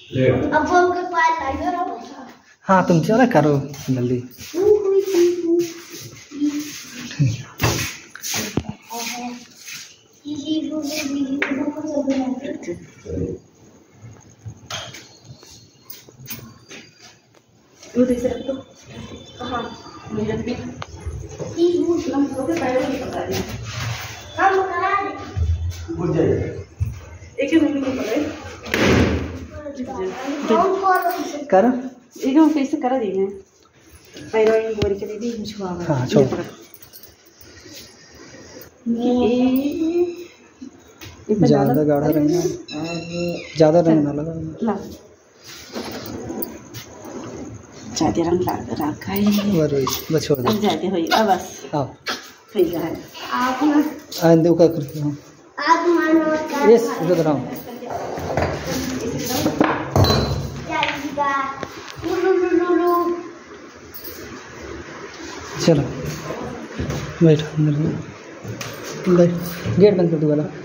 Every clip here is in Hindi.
हाँ तुम चलो करो जल्दी। कर ಈಗ ಫೇಸ್ ಕರದೀನಿ ಥೈರಾಯ್ಡ್ ಗೋರಿಕೆ दी मुझको हाँ छोड़ ज़्यादा गाढ़ा रहना, ज़्यादा रंग ना लगा ला ज़्यादा रंग रखा है बस छोड़ दो ज़्यादा होई अब बस आओ ठीक है आप आंदे का करते हो आप मानो यस इधर रहो चलो बैठ अंदर गेट बंद कर दो वाला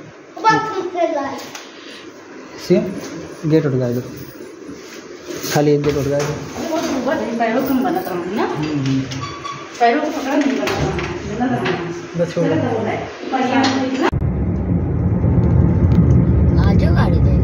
सी गेट उठ गया खाली एक गेट उठ गया पैरों को बनाता हूँ ना पैरों को पकड़ा नहीं बनाता बस छोड़ आजो गाड़ी दे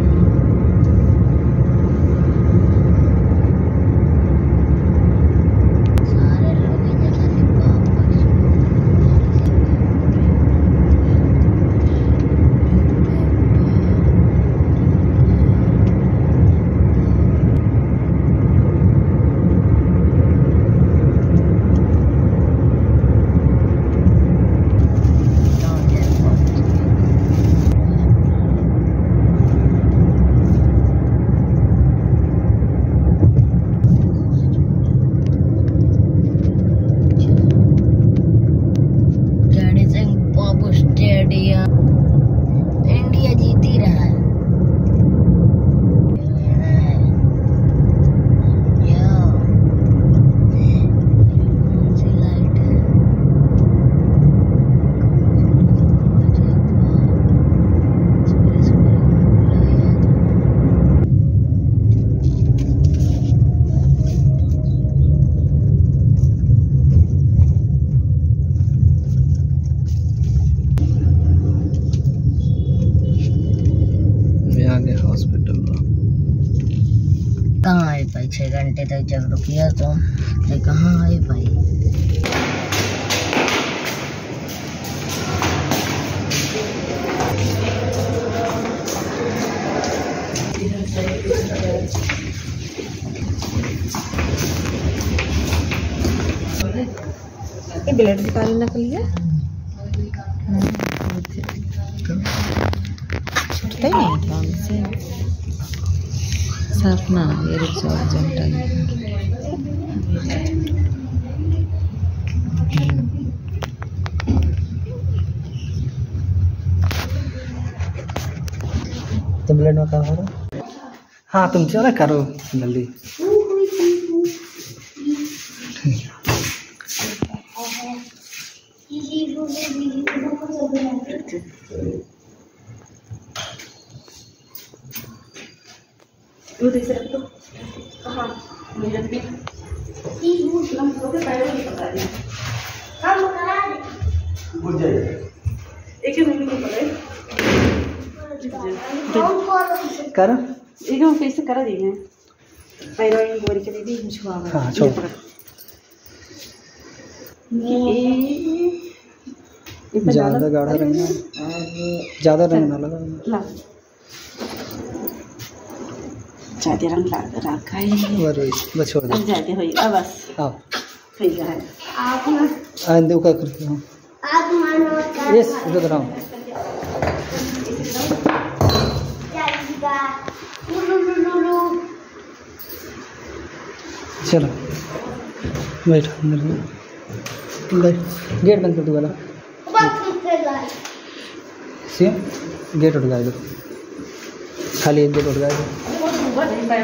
इंडिया जीती रहा है। हॉस्पिटल कहाँ आए भाई 6 घंटे तक जब रुकिया तो कहाँ आए भाई। ये ब्लड निकालने के लिए छुटता ही नहीं था उनसे साफ ना ये तो ब्लड में कहा हो हाँ तुम चलो करो जल्दी हाँ कर ಈಗ ಫೇಸ್ ಕರದೀನಿ ಥೈರಾಯ್ಡ್ ಗೋರಿಕೆ दी मुझको हाँ छोड़ ज़्यादा गाढ़ा रहना, ज़्यादा रंग ना लगा ला ज़्यादा रंग रखा है बस छोड़ दो ज़्यादा होई अब बस आओ ठीक है आप आंदे का करते हो आप मानो यस इधर रहो चलो बैठ अंदर गेट बंद कर दो वाला सी गेट उठ गया खाली एक गेट उठ गया